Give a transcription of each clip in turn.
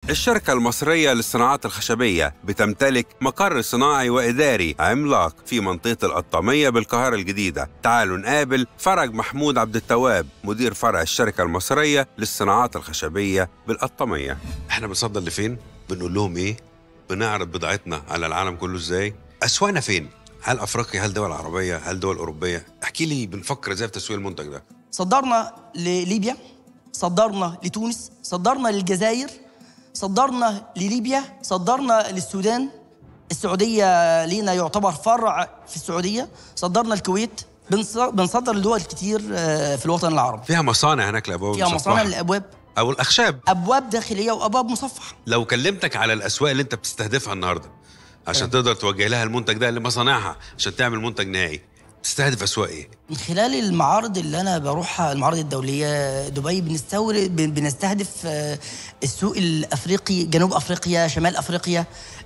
الشركة المصرية للصناعات الخشبية بتمتلك مقر صناعي وإداري عملاق في منطقة القطامية بالقاهرة الجديدة. تعالوا نقابل فرج محمود عبد التواب، مدير فرع الشركة المصرية للصناعات الخشبية بالقطامية. احنا بنصدر لفين؟ بنقول لهم ايه؟ بنعرض بضاعتنا على العالم كله ازاي؟ أسواقنا فين؟ هل أفريقيا؟ هل دول عربية؟ هل دول أوروبية؟ احكي لي بنفكر ازاي في تسويق المنتج ده؟ صدرنا لليبيا، صدرنا لتونس، صدرنا للجزائر، صدرنا لليبيا، صدرنا للسودان، السعودية لينا يعتبر فرع في السعودية، صدرنا الكويت، بنصدر لدول كتير في الوطن العربي. فيها مصانع هناك لأبواب فيها مصانع للأبواب أو الأخشاب، أبواب داخلية وأبواب مصفحة. لو كلمتك على الأسواق اللي أنت بتستهدفها النهاردة عشان تقدر توجه لها المنتج ده لمصانعها عشان تعمل منتج نهائي، تستهدف أسواق إيه؟ من خلال المعارض اللي أنا بروحها، المعارض الدولية، دبي، بنستهدف السوق الأفريقي، جنوب أفريقيا، شمال أفريقيا،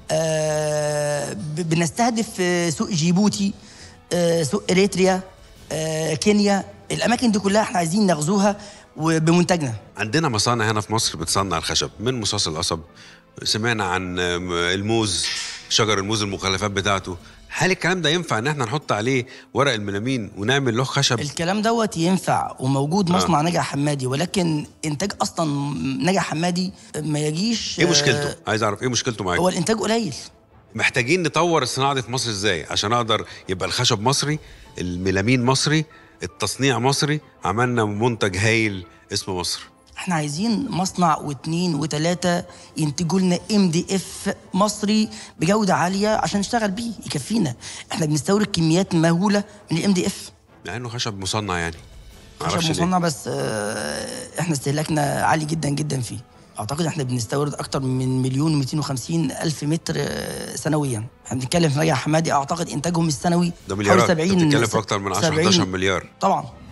بنستهدف سوق جيبوتي، سوق إريتريا، كينيا. الأماكن دي كلها احنا عايزين نغزوها بمنتجنا. عندنا مصانع هنا في مصر بتصنع الخشب من مصاص القصب، سمعنا عن الموز، شجر الموز، المخلفات بتاعته. هل الكلام ده ينفع ان احنا نحط عليه ورق الميلامين ونعمل له خشب؟ الكلام دوت ينفع وموجود مصنع نجع حمادي، ولكن انتاج اصلا نجع حمادي ما يجيش. ايه مشكلته؟ عايز اعرف ايه مشكلته معاك. هو الانتاج قليل. محتاجين نطور الصناعه دي في مصر ازاي عشان اقدر يبقى الخشب مصري، الميلامين مصري، التصنيع مصري، عملنا منتج هايل اسمه مصر. احنا عايزين مصنع واثنين وثلاثة ينتجوا لنا MDF مصري بجودة عالية عشان نشتغل بيه يكفينا. احنا بنستورد كميات مهولة من ال MDF مع انه خشب مصنع، يعني خشب مصنع بس احنا استهلاكنا عالي جدا جدا فيه. اعتقد احنا بنستورد اكتر من 1,250,000 متر سنويا. احنا بنتكلم في نجع حمادي، اعتقد انتاجهم السنوي ده مليارات، حوالي 70. بتتكلم في اكتر من 10-11 مليار طبعا.